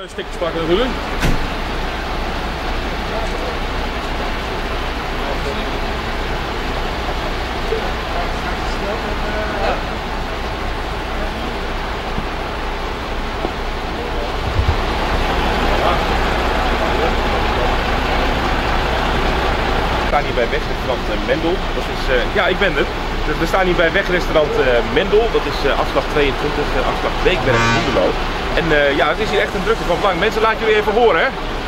stickers plakken natuurlijk. We staan hier bij wegrestaurant Mendel. Dat is, ja, ik ben er. Dus we staan hier bij wegrestaurant Mendel. Dat is afslag 22, afslag Beekberg Hoenderloo. En ja, het is hier echt een drukte van belang. Mensen, laat jullie even horen, hè?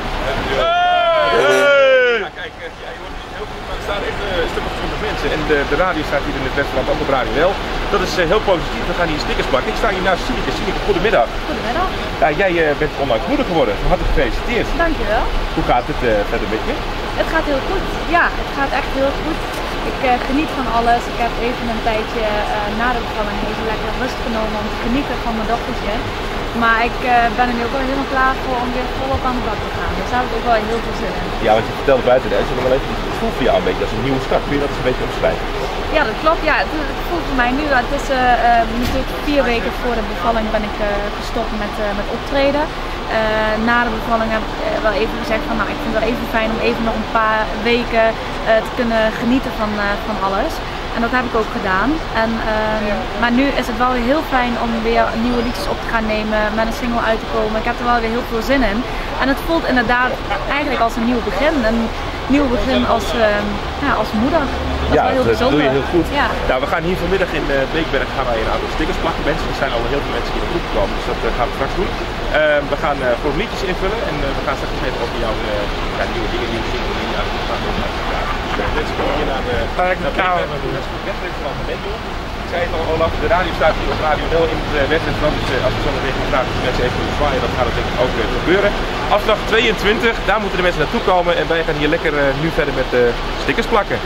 Hey! Ja, kijk, ja, je hoort het heel goed, maar er staan echt een stuk of 20 mensen. En de radio staat hier in het restaurant ook op Radio Wel. Dat is heel positief. We gaan hier stickers plakken. Ik sta hier naast Sineke. Sineke, goedemiddag. Goedemiddag. Ja, jij bent onlangs moeder geworden. Van harte gefeliciteerd. Dankjewel. Hoe gaat het verder met je? Het gaat heel goed. Ja, het gaat echt heel goed. Ik geniet van alles. Ik heb even een tijdje na de bevalling even lekker rust genomen om te genieten van mijn dochtertje. Maar ik ben er nu ook wel helemaal klaar voor om weer volop aan de bak te gaan. Dus daar heb ik ook wel heel veel zin in. Ja, want je vertelde buiten, hè, zullen we wel even het voelt voor jou een beetje als een nieuwe start. Kun je dat eens een beetje omschrijven? Ja, dat klopt. Ja, het voelt voor mij nu. Het is natuurlijk 4 weken voor de bevalling ben ik gestopt met optreden. Na de bevalling heb ik wel even gezegd van nou, ik vind het wel even fijn om even nog een paar weken te kunnen genieten van alles. En dat heb ik ook gedaan. Maar nu is het wel weer heel fijn om weer nieuwe liedjes op te gaan nemen, met een single uit te komen. Ik heb er wel weer heel veel zin in. En het voelt inderdaad eigenlijk als een nieuw begin. Een nieuw begin als moeder. Dat is wel heel bijzonder. Dat doe je heel goed. Ja. Nou, we gaan hier vanmiddag in Beekberg gaan wij een aantal stickers plakken. Mensen, er zijn al heel veel mensen die in de groep komen, dus dat gaan we straks doen. We gaan formuliertjes invullen en we gaan straks even over jouw nieuwe dingen, nieuwe single die je uit moet gaan doen. Mensen komen hier naar de wegrestaurant Mendel. Ik zei het al, Olaf, de radio staat hier op Radio Wel in het wegrestaurant. Dus als we zo meteen gaan vragen of mensen even moeten zwaaien, dat gaat denk ik ook gebeuren. Afslag 22, daar moeten de mensen naartoe komen en wij gaan hier lekker nu verder met stickers plakken.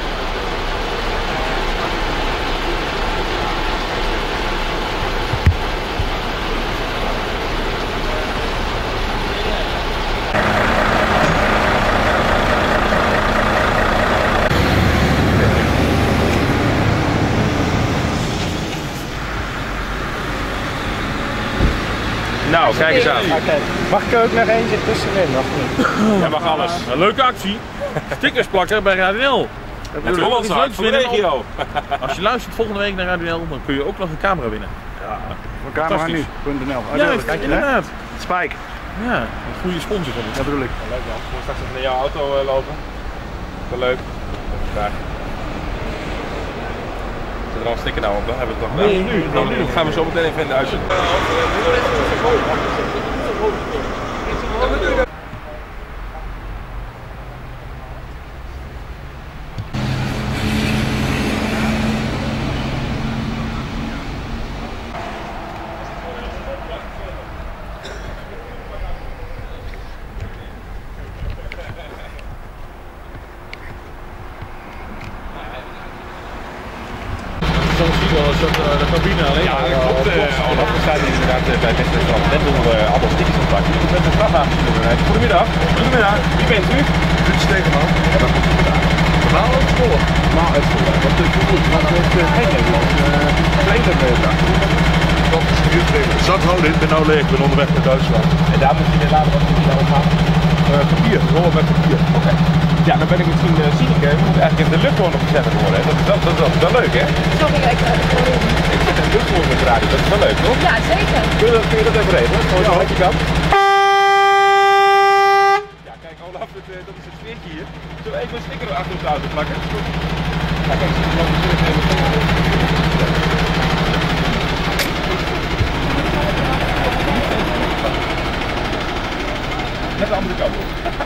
Nou, kijk eens aan. Mag ik er ook nog eentje tussenin, of niet? Jij mag alles. Een leuke actie. Stickers plakken bij Radio. Het is Hollandzaak van de regio. Als je luistert volgende week naar Radio L, dan kun je ook nog een camera winnen. Ja, voor cameranu.nl. Juist, inderdaad. Spike. Ja, een goede sponsor van ons. Dat bedoel ik. Leuk man. Moet straks even naar jouw auto lopen. Wel leuk. Graag. Zit er al een sticker nou op, dan hebben we het nog. Nee, nu gaan we zo meteen even in de uitzending. Zo'n zie je wel eens de cabine alleen. Ja, dat klopt. Olaf, we staan hier inderdaad bij wegrestaurant Mendel allemaal stickers aan het plakken. Ik ben de vrachtwagen. Goedemiddag. Goedemiddag. Wie bent u? Ruud Stegeman. Ja, dat komt vandaag. Normaal uit school. Normaal uit school. Wat is goed? Wat is geen Nederlands? Trainerdag. Dat is een trainer. Zandhouden, ik ben nou leeg, ik ben onderweg naar Duitsland. En daar moet je weer laten wat je daarop gaat. Papier, rollen met papier. Oké. Ja, dan ben ik misschien Sineke. We moeten eigenlijk in de luchthoorn nog gezet worden. Dat is wel leuk, hè? Sorry, Ik zit in de luchthoorn met de radio. Dat is wel leuk, toch? Ja, zeker. Kun je dat even regelen? Gewoon zo wat je kan. Ja, kijk Olaf, dat is het sfeertje hier. Zullen we even een sticker achter op de auto plakken? Ja, kijk, zie je nog net de andere kant op.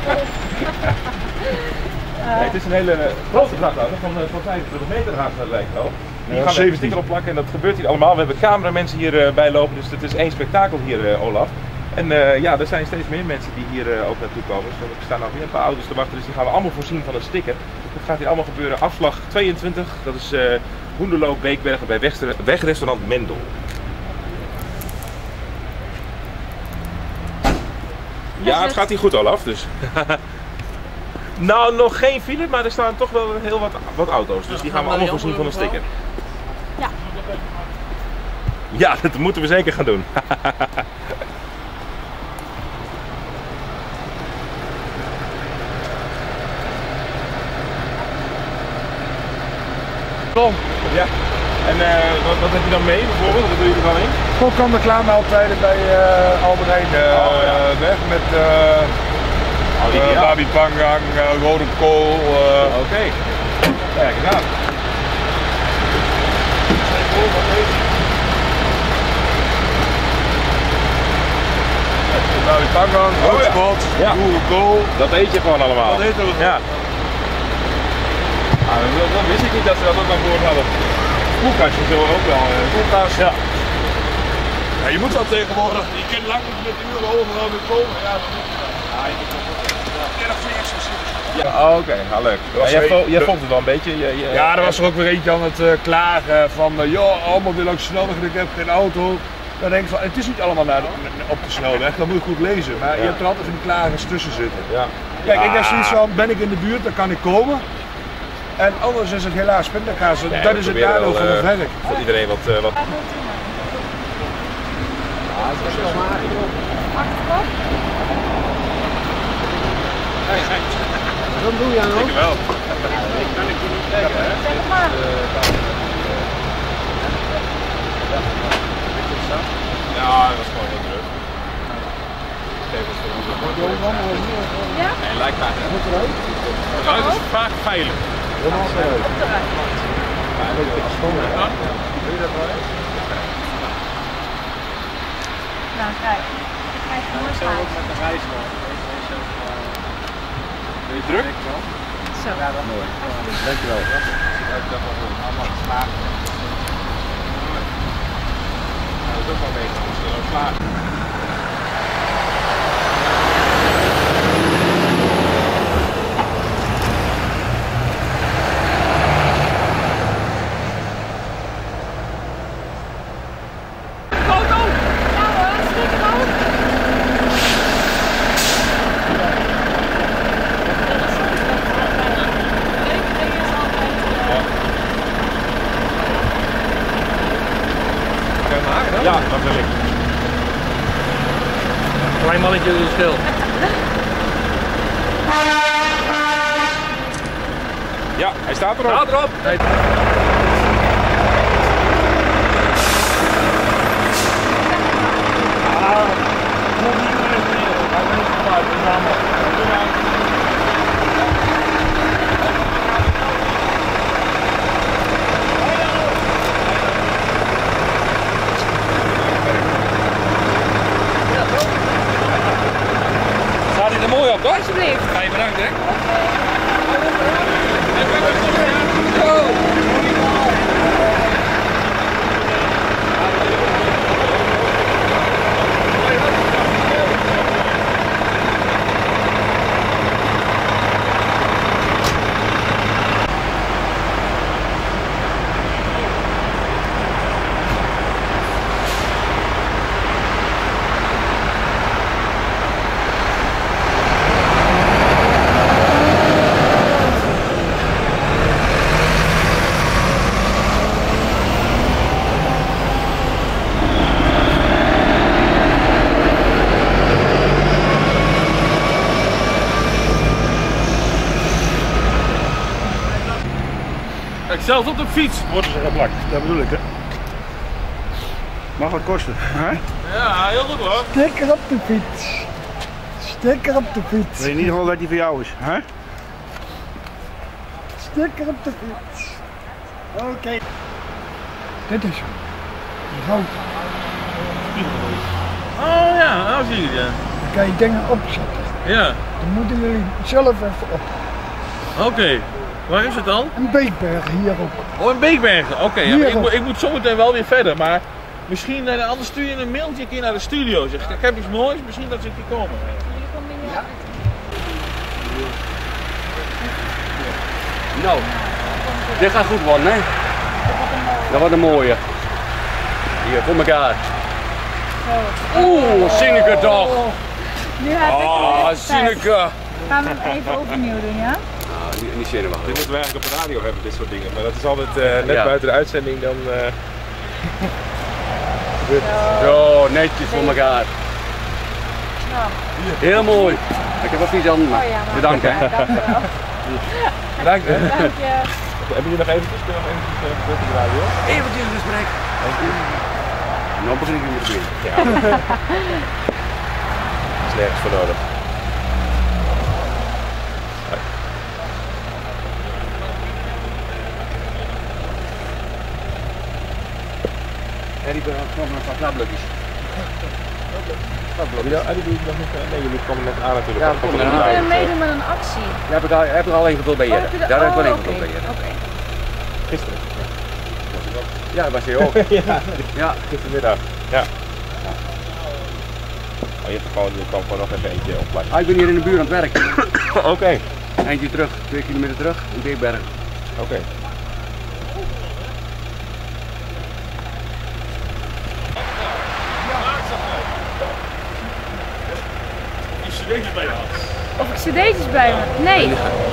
Nee, het is een hele grote vrachtauto van 25 meter gaat lijkt wel. Die gaan we een sticker op plakken en dat gebeurt hier allemaal. We hebben cameramensen hierbij lopen, dus het is één spektakel hier, Olaf. En ja, er zijn steeds meer mensen die hier ook naartoe komen. Dus er staan nog weer een paar auto's te wachten, dus die gaan we allemaal voorzien van een sticker. Dat gaat hier allemaal gebeuren. Afslag 22, dat is Hoenderloo Beekbergen bij wegrestaurant Mendel. Ja, het gaat hier goed, Olaf. Dus. Nou, nog geen file, maar er staan toch wel heel wat auto's. Dus die gaan we allemaal voorzien van een sticker. Ja. Ja, dat moeten we zeker gaan doen. Kom. Ja. En wat heb je dan mee bijvoorbeeld? Wat doe je er dan in? Gewoon kan de klaarmaaltijden bij Albert Heijn weg met babi pangang, rode kool. Oké. Ja, gedaan. Babi pangang, roodspot, boerenkool. Dat eet je gewoon allemaal. Dat eten we gewoon. Ja. Ah, dan wist ik niet dat ze dat ook aan boord hadden. Koelkastje zullen we ook wel. Koelkast, ja. Ja. Je moet dat tegenwoordig. Je kunt lang niet met uren overal weer komen. Ja, dat moet je dan. Erg vlees. Ja, oké, leuk. Jij vond het wel een beetje. Ja, er was er ook weer eentje aan het klagen van joh, allemaal wil ook snelweg, ik heb geen auto. Dan denk ik van, het is niet allemaal op de snelweg, dan moet je goed lezen. Maar je hebt er altijd van die klagers tussen zitten. Ja. Kijk, ik heb zoiets van, ben ik in de buurt, dan kan ik komen. En anders is het helaas pindakaas. Nee, dat is het nadeel van het werk. Voor iedereen wat... Wat doe je aan ook? Ik wel. Kan ik je niet zeggen, hè? Zeg maar. Ja, dat was gewoon heel druk. Ja? Nee, lijkt mij. Het is vaak veilig. Op de rij. Nou, kijk. Ik krijg een mooi saai. Met de reis nog. Ben je druk? Zo. Ja, dat mooi. Dankjewel. Allemaal geslaagd. Dat is ook wel mee. Dat is wel klaar. Ja, dat wil ik. Klein mannetje is stil. Ja, hij staat erop. Staat erop. Staat hij er mooi op, toch? Alsjeblieft. Ga je bedankt, hè? Zelfs op de fiets worden ze geplakt. Dat bedoel ik, hè. Mag wat kosten, hè? Ja, heel goed hoor. Sticker op de fiets. Sticker op de fiets. Weet in ieder geval dat die voor jou is, hè? Sticker op de fiets. Oké. Dit is hem. Goud. Oh ja, nou zie je het, ja. Dan kan je dingen opzetten. Ja, Dan moeten jullie zelf even op. oké. Waar is het dan? Een Beekberg hier ook. Oh, in Beekbergen. Oké, ja, maar Hierop. ik moet zometeen wel weer verder, maar misschien anders stuur je een mailtje een keer naar de studio. Zeg, ik heb iets moois, misschien dat ze een keer komen. Nou, dit gaat goed worden, hè? Dat wordt een mooie. Hier, voor elkaar. Oeh, Sineke toch! Nu heb ik Ah, het. Sineke! Gaan we hem even opnieuw doen, ja? Ah, niet zenuwachtig. Dit moeten we eigenlijk op de radio hebben, dit soort dingen. Maar dat is altijd net Ja. buiten de uitzending dan... Zo, netjes voor elkaar. Ja. Heel mooi. Ik heb wat vies aan, maar Oh ja, maar bedankt hè. ja, dank je wel. Bedankt hè. Dank je. Hebben jullie nog eventjes? Kunnen we nog eventjes op de radio? Eventjes een gesprek. Nou begin ik weer te doen. Ja. Dat is nergens voor nodig. En die nog een paar knapblokjes. Nee, jullie komen net aan natuurlijk. Ja, we komen Jullie eraan. kunnen meedoen met een actie. Daar heb ik al ingevuld bij Jelle. Daar heb ik wel ingevuld bij Jelle. Oké. Gisteren. Ja, dat was je ook. Ja. Gistermiddag. Ja. Oh, je kwam gewoon nog even eentje opplaatsen. Ah, ik ben hier in de buurt aan het werk. Oké. Eindje terug, 2 kilometer terug, in Beekberg. Oké. Of ik cd'tjes bij me? Nee.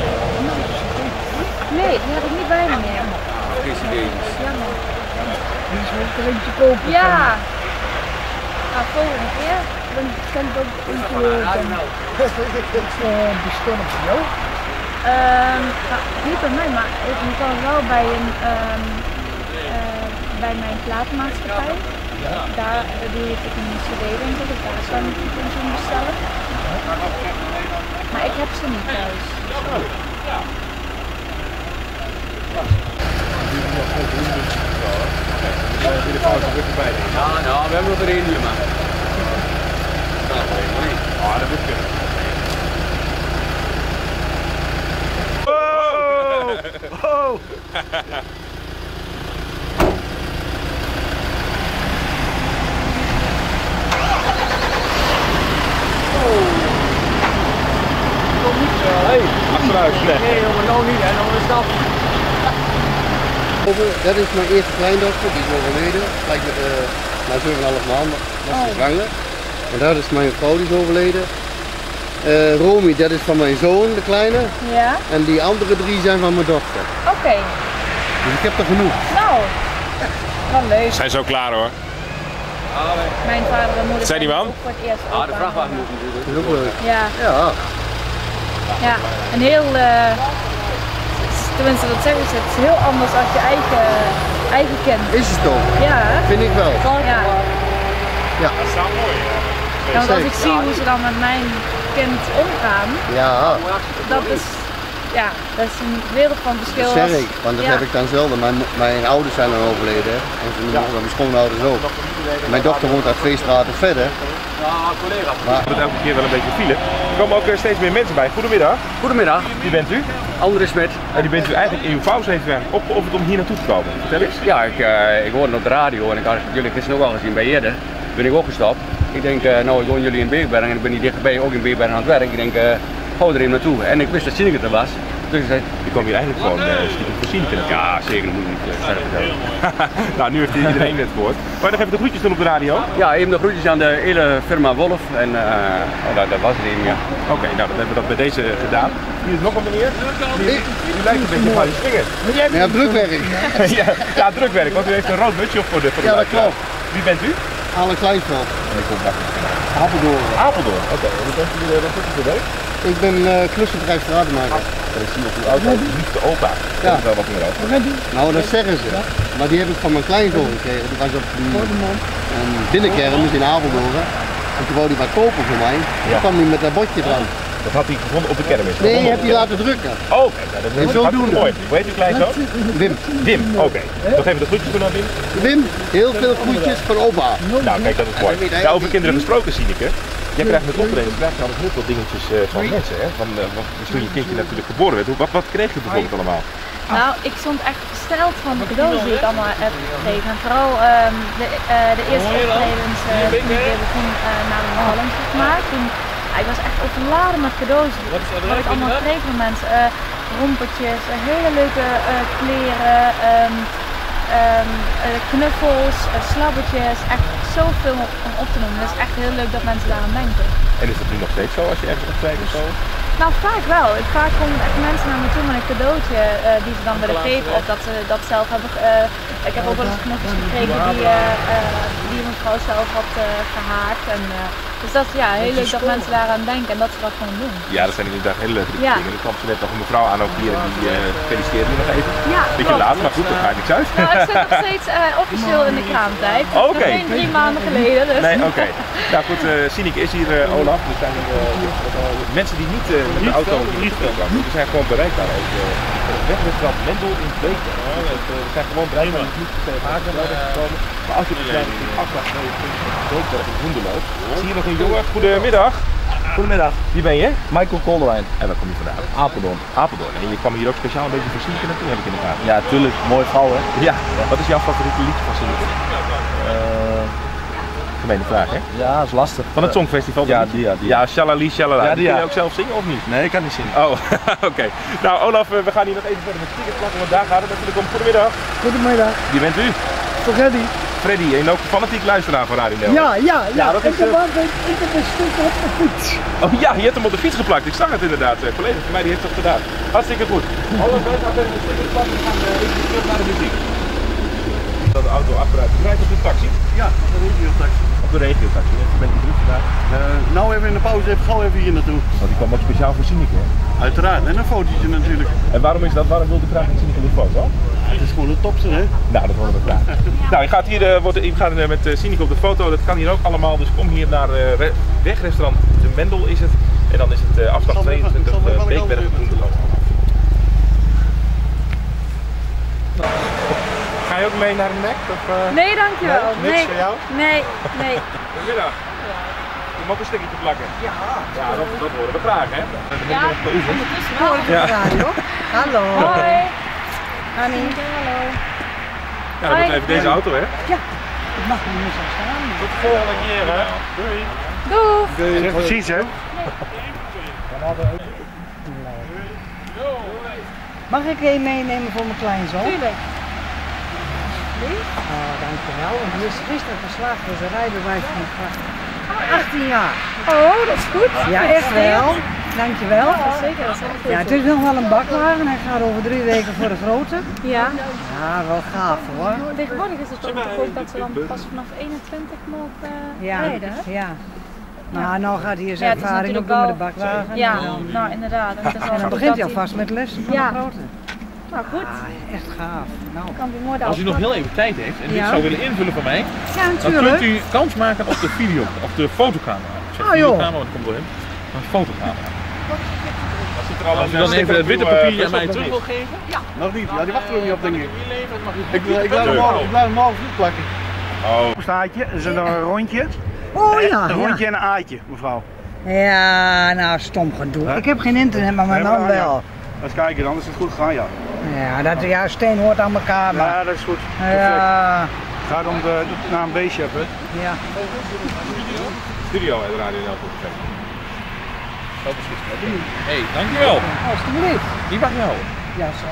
Nee, die heb ik niet bij me meer. Geen cd'tjes. Jammer. Die is wel een eentje kopen. Ja. Nou, volgende keer. Dan kan ik ook eentje bestellen voor jou. Nou, niet bij mij, maar ik kan wel bij bij mijn platenmaatschappij. Daar doe ik een cd-winkel, dus daar zou ik iets in bestellen. Maar ik heb ze niet thuis. Ja, nou, we hebben nog er één hier, man. Ah, dat moet kunnen. Oh! Achteruit, Nee, jongen, nou niet, hè, nou is dat. Dat is mijn eerste kleindochter, die is overleden. Gelijk met na 7,5 maanden was ze zwanger. En dat is mijn vrouw, die is overleden. Romy, dat is van mijn zoon, de kleine. Ja? En die andere 3 zijn van mijn dochter. Oké. Dus ik heb er genoeg. Nou, wel leuk. Zijn zo klaar hoor. Mijn vader en moeder Zijn die man? ook voor het eerst. Ah, de vrachtwagen moet natuurlijk. Dat is ook leuk. Ja, Ja, ja. Een heel, tenminste dat zeggen ze, het is heel anders als je eigen kind. is het toch? Ja, hè? Vind ik wel. Ja. Dat is wel mooi. Ja, want als ik zie hoe ze dan met mijn kind omgaan, Ja, dat is, ja, dat is een wereld van verschil. dat zeg ik. Want dat Ja. heb ik dan zelden. Mijn ouders zijn dan overleden. En mijn schoonouders ook. Mijn dochter woont uit 2 straten verder. Ja, collega. Maar Er wordt elke keer wel een beetje file. Er komen ook steeds meer mensen bij. Goedemiddag. Goedemiddag, Wie bent u? André Smit. En die bent u eigenlijk in uw pauze heeft u eigenlijk opgeofferd om hier naartoe te komen. Vertel eens. Ja, ik hoorde op de radio en ik had jullie gisteren ook al gezien bij Jelle. Ben ik ook gestapt. Ik denk, nou ik woon jullie in Beekberg en ik ben hier dichtbij ook in Beekberg aan het werk. Ik denk, ga er even naartoe. En ik wist dat Sineke er was. Dus ik zei, Die kwam hier eigenlijk gewoon stiekem voorzien te ja zeker, dat moet ik niet verder vertellen. Nou, nu heeft iedereen het woord. Maar nog even de groetjes doen op de radio. Ja, even de groetjes aan de hele firma Wolf en dat was het even, ja. Oké, nou dan hebben we dat bij deze gedaan. Hier is nog een meneer. U lijkt een beetje van je slinger. ja, drukwerk. Ja, drukwerk, want u heeft een rood mutsje op voor de Ja, dat klopt. Wie bent u? Alle Kleinsveld. En ik kom daar. Apeldoorn. Apeldoorn. Oké, en wat bent u wat doet u voor werk? Ik ben klussenbedrijf stratenmaker. En ik zie op uw auto de liefste opa. Daar Ja. is wel wat meer over. Nou, dat zeggen ze. Maar die heb ik van mijn kleinzoon gekregen. Die was op een binnenkermis in Apeldoorn. En toen wou hij wat kopen voor mij. Toen kwam hij met dat bordje dran. Dat had hij gevonden op de kermis. Nee, je hebt die laten drukken. Oh, oké. Nou, dat is En hartstikke zodoende. mooi. Hoe heet uw kleinzoon? Wim. Wim, oké. Nog even de groetjes doen aan Wim. Wim, heel veel groetjes van opa. Nou, kijk, dat is mooi. Ja, over kinderen gesproken, Sineke. Je hebt eigenlijk met optreden krijg je altijd heel veel dingetjes van mensen. Hè? Dus toen je kindje natuurlijk geboren werd, wat kreeg je bijvoorbeeld allemaal? Nou, ik stond echt versteld van de cadeaus die ik allemaal heb gekregen. En vooral de eerste optredens toen ik weer begon na de bevalling, zeg maar. Toen, ik was echt overladen met cadeaus. Wat ik allemaal kreeg van mensen. Rompertjes, hele leuke kleren, knuffels, slabbertjes. Echt zoveel om op te noemen. Het is echt heel leuk dat mensen daaraan denken. En is dat nu nog steeds zo als je ergens optreedt of zo? Nou, vaak wel. Vaak komen echt mensen naar me toe met een cadeautje die ze dan willen geven of dat ze dat zelf hebben. Ik heb ook wel eens knuffeltjes gekregen die een mevrouw zelf had gehaakt. En Dus dat is ja, heel leuk dat mensen daaraan denken en dat ze dat gewoon doen. Ja, dat zijn inderdaad hele leuke Ja. dingen. Er kwam zo net nog een mevrouw aan ook hier en die feliciteerde je nog even. Ja, Beetje laat, maar goed, dat maakt niks uit. Nou, ik zit nog steeds officieel in de kraamtijd. Dus Oké. nog geen 3 maanden geleden. Dus. Nee, oké. Nou goed, Sineke is hier, Olaf. Er zijn mensen die niet met de auto hier komen. Die zijn gewoon bereikbaar ook. Het wegrestaurant Mendel in Beekberg. Er zijn gewoon bereikbaar die niet per Hagen nodig gekomen. Maar als je dus afslag neemt in Beekberg in Hoenderloo, zie je nog een jongen. Goedemiddag. Goedemiddag, Wie ben je? Michael Kolderwijn, En waar kom je vandaan? Apeldoorn. Apeldoorn. En je kwam hier ook speciaal een beetje voor Sineke naartoe, heb ik in de gaten. Ja, tuurlijk, mooie vrouw hè. Ja. Wat is jouw favoriete liedje van Sineke? Gemeene vraag, hè? Ja, dat is lastig. Van het Songfestival? Ja, die. Ja, Shalali, Shalala. Ja, die, Kun je ja. ook zelf zingen of niet? Nee, ik kan niet zingen. Oh, oké. Nou Olaf, we gaan hier nog even verder met stickers plakken, want daar gaat het natuurlijk om. Goedemiddag. Goedemiddag. Wie bent u? Freddy. Freddy, en ook fanatiek luisteraar van Radio Nederland. Ja, dat is, ik heb een stuk op de fiets. Oh ja, je hebt hem op de fiets geplakt. Ik zag het inderdaad. Een collega van mij die heeft dat gedaan. Hartstikke goed. Olaf, wij gaan verder met stickers plakken. We gaan even terug naar de muziek. Dat de auto achteruit rijdt op de taxi. Ja, de regio-taxi. Op de regio-taxi. Je bent druk vandaag. Nou even in de pauze, even gauw even hier naartoe. Want die kwam ook speciaal voor Sineke. Uiteraard, en een fotootje natuurlijk. En waarom is dat? Waarom wilde je graag met Sineke een foto? Het is gewoon de topste, hè? Nou, dat horen we graag. Nou, je gaat hier met Sineke op de foto. Dat kan hier ook allemaal. Dus kom hier naar wegrestaurant De Mendel is het. En dan is het afslag 22 Beekberg Hoenderloo. Ga je ook mee naar de Mac? Nee, dankjewel. Nee? Niks voor jou? Nee. Goedemiddag. Je mag een stukje plakken. Ja, dat horen we graag, hè? Ja, ondertussen wel. Ja. Hallo. Hoi. Annie. Hallo. Ja, dat wordt even deze auto, hè? Ik mag er niet zo staan. Tot de volgende keer, hè? Doei. Doeg. Precies, hè? Mag ik een meenemen voor mijn kleinzoon? Tuurlijk. Oh, dankjewel. En die is gisteren geslaagd voor zijn rijbewijs van 18 jaar. Oh, dat is goed. Ja, echt wel. Dankjewel. Ja, zeker. Dat is echt goed. Ja, het is nog wel een bakwagen. Hij gaat over 3 weken voor de grote. Ja. Ja, wel gaaf hoor. Tegenwoordig is het ook dat ze dan pas vanaf 21 mogen rijden. Hè? Ja. Nou, nou gaat hij zijn Ja, het is ervaring ook natuurlijk doen met de wel- bakwagen. Ja, En dan, nou inderdaad. En, en dan begint hij alvast met lessen van Ja. de grote. Nou goed, Ah, echt gaaf. Nou. kan hij mooi Als u nog heel even tijd heeft en dit Ja. zou willen invullen voor mij, Ja, dan natuurlijk. kunt u kans maken op de video, op de fotocamera. Ik zeg Oh, joh. videocamera, want dat komt wel in. Maar fotocamera. Als u dan even het witte papiertje aan mij terug wil geven. Nog niet, ja, die wachten er ook niet op, denk ik. Ik Ik laat hem morgen goed plakken. Oh. Staatje, er is er nog een rondje. Oh ja. Een rondje Ja, en een aatje, mevrouw. ja nou stom gedoe. Hè? Ik heb geen internet, maar mijn Nee, man maar ja. wel. Eens kijken, dan is het goed gegaan, ja. Ja, dat ja, steen hoort aan elkaar. Maar, Ja, dat is goed. Perfect. ja, Het gaat om de naam B-chef, hè. ja. Studio uit Radio Nederland. Hé, dankjewel. Alsjeblieft. Die mag je houden. Ja, zo.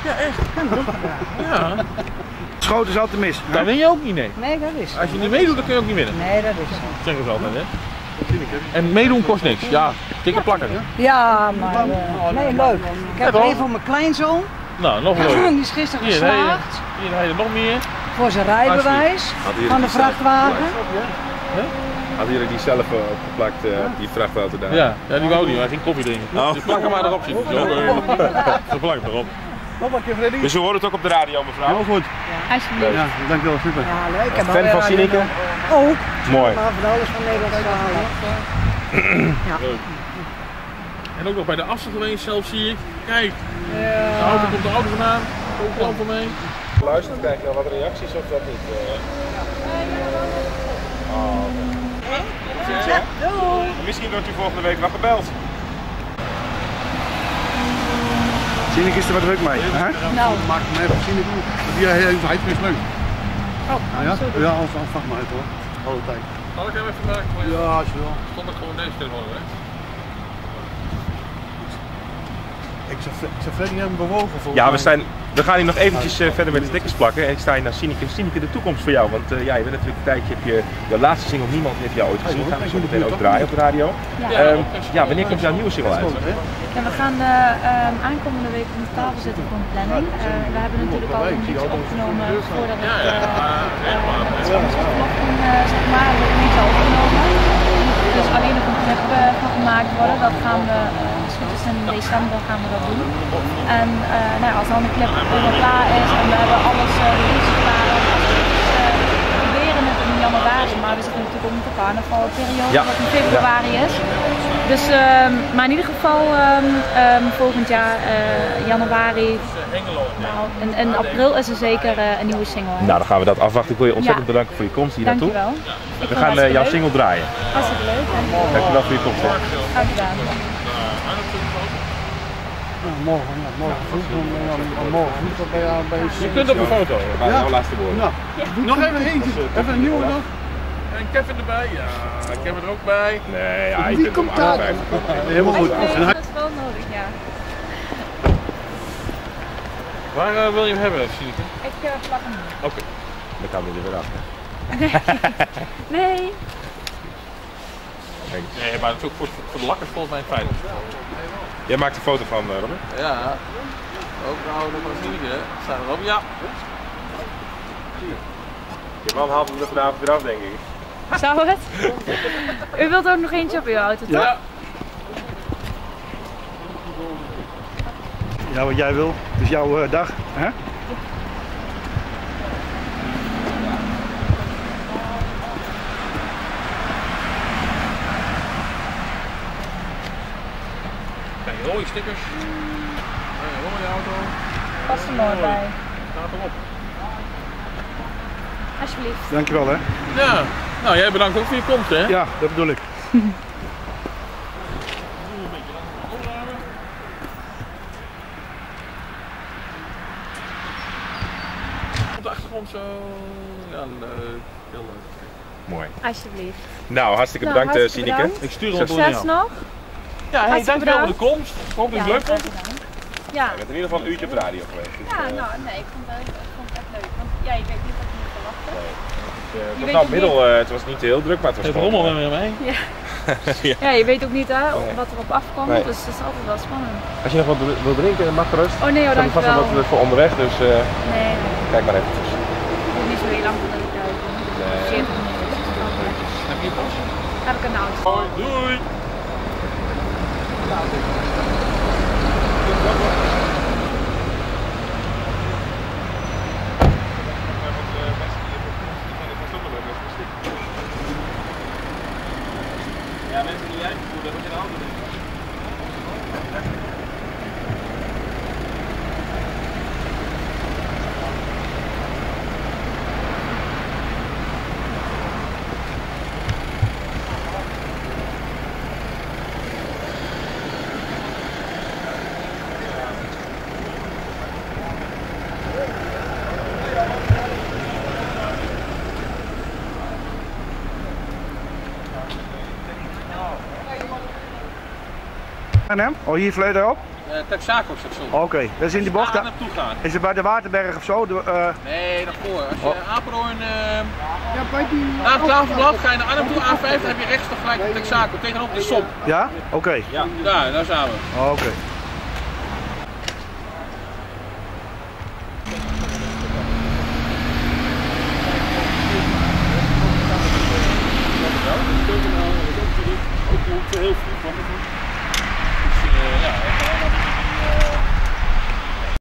Ja, Schoot is altijd mis. dan win je ook niet, nee. Nee, dat is zo. Als je niet meedoet, dan kun je ook niet winnen. Nee, dat is zo. Dat zeggen ze altijd, hè. En meedoen kost niks. Ja, tikken plakken. Ja, maar nee, leuk. Ik heb Ja, er toch? een voor mijn kleinzoon. Nou, nog leuk. Die is gisteren Hier geslaagd rijden nog meer. voor zijn rijbewijs Had hier van de die zelf- vrachtwagen. Hadden jullie die zelf opgeplakt, die vrachtauto daar? Ja, die wou niet, maar hij ging koffie drinken. Oh. Dus plak hem maar erop zitten. Zo, zo plak hem erop. Nog een keer, Freddy. Dus we horen het ook op de radio, mevrouw. Heel goed. alsjeblieft. Ja, dankjewel, super. Ja, leuk. Ik heb Fan alweer van Radio Sineke? Nederland. Ook. Mooi. Maar van alles van Nederland halen. Ja. Leuk. En ook nog bij de afstand geweest zelf zie ik. Kijk, de auto komt de auto vandaan. Ook plan voor mij. Luister, krijg je al wat reacties of dat niet? Misschien wordt u volgende week nog gebeld. Sineke is er wat druk mee. Hè? Nou, Maak hem even Sineke. Hij is leuk. oh, Ja, sorry. ja, vraag maar uit hoor. Alle tijd. Zal ik hem even maken? Ja, als je wil. Stond ik gewoon deze telefoon, hè? Ik zou Freddy hebben bewogen voor. Ja, we gaan hier nog eventjes verder met de stickers plakken. En ik sta hier naar Sineke. Sineke, de toekomst voor jou. Want ja, je bent natuurlijk een tijdje, heb je de laatste single Niemand heeft jou ooit gezien. Gaan we zo meteen ook draaien op de radio. Ja, wanneer komt jouw nieuwe single uit? Ja, we gaan aankomende week om de tafel zitten voor een planning. We hebben natuurlijk al een liedje opgenomen voordat het zeg maar, we hebben een liedje opgenomen. Dus gemaakt worden. Dat gaan we, dus in december gaan we dat doen. En nou ja, als dan de clip helemaal klaar is en we hebben alles klaar, we proberen het in januari, maar we zitten natuurlijk ook met de carnavalperiode, wat in februari is. Dus, maar in ieder geval volgend jaar, januari, nou, in april is er zeker een nieuwe single. Nou, dan gaan we dat afwachten. Ik wil je ontzettend bedanken voor je komst hier naartoe. Dankjewel. We gaan jouw single draaien. Hartstikke leuk. Dankjewel voor je komst. Graag gedaan. Morgen vroeg bij Je kunt op een foto. Maar jouw laatste woorden. Nou, nog even eentje. Even een nieuwe nog. En Kevin erbij, ja, Kevin er ook bij. Nee, ja, je Wie kunt hem komt daar? aanschrijven. Helemaal goed. Dat is wel nodig, ja. Waar wil je hem hebben, Sineke? Ik plak hem niet. Oké. Dan gaan we er weer af. Nee. Nee, maar het is ook voor de lakkers volgens mij fijn. Jij maakt een foto van, Robin? Ja. Ook nou nog maar Sineke, staan erop, ja. Je man haalt hem er vanavond weer af, denk ik. Zou het? U wilt ook nog eentje op uw auto, toch? Ja. Ja, wat jij wil. Het is jouw dag. Hè? Kijk, rode stickers. Een rode auto. Pas er mooi bij. Staat erop. Alsjeblieft. Dankjewel hè. Ja. Nou, jij bedankt ook voor je komst, hè? Ja, dat bedoel ik. Op de achtergrond zo. Ja, leuk. Heel leuk. Mooi. Alsjeblieft. Nou, hartstikke Nou, bedankt, hartstikke Sineke. bedankt. Ik stuur hem door Succes nog. Ja, hey, Hartstikke dankjewel voor de bedankt. komst. Ik hoop dat je het leuk vond. Ja. Je bent in ieder geval een uurtje op de radio geweest. Dus, Ja, nou nee, ik vond het echt leuk. Want ja, je weet niet wat je moet verwachten. het was nou middel, het was niet heel druk, maar het was Het gewoon... rommel met mij. Ja. Ja. Ja, je weet ook niet hè, wat er op afkomt, Nee. dus het is altijd wel spannend. Als je nog wat wil drinken, mag gerust. Oh nee hoor, We hebben vast dankjewel. nog wat voor onderweg, dus Nee, kijk maar eventjes. ik hoef niet zo heel lang voor de tijd. 40 minuten. Heb je pas? Heb ik een auto. Doei! Ja, mensen die jij voelen, dat moet je een auto doen. Oh, hier verleden op? Texaco station. Oké, dat is in die bocht. Daar naartoe gaan. Is het bij de Waterberg of zo? Nee, daarvoor. Als je Apeldoorn na het Klaverblad ga je naar Arnhem toe, A5, dan heb je rechts toch gelijk de Texaco tegenop de Sop. Ja? Oké. Ja, daar zijn we. Oké.